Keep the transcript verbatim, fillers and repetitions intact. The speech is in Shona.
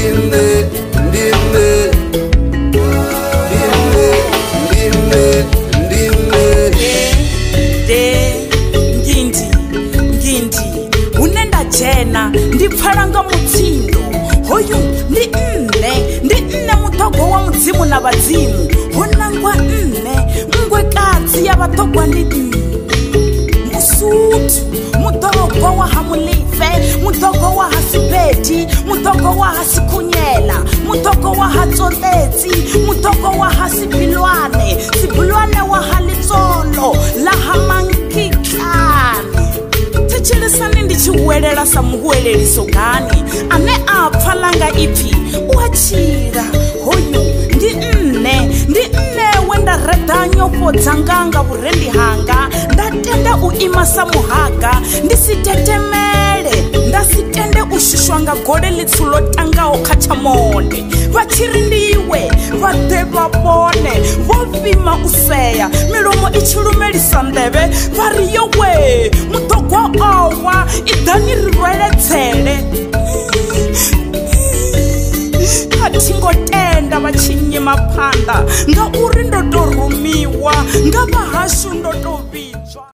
ndine ndine jena ndi pfalanga mutsindo hoyu ndi nne ndi nne mutogo wa mudzimu na vadzimu honangwa nne ngwekadzi ya vatogwa ndi nne musutu mutogo wa hamulife mutogo wa hasipeti mutogo wa hasikhunyela mutogo wa hatsotetsi mutogo wa hasipilwane sipilwane wa halitsolo la hamankiklane chilisani ndi chiwelela sa muhueleliso gani ane apfalanga iphi uachira hoyu ndi nne ndi nne wenda redanyo podzanganga vurendi hanga ndatenda uima sa muhaga ndisitetemele ndasitende ushushwanga gole litsulo tangaho khachamonde vachiri ndiwe vadeva vone vovima useya milomo ichilumelisa ndeve variyowe mutogwa awa idani rirweletsele hathingotenda vachinyi maphanda nga uri ndotorumiwa nga vahashu ndotovi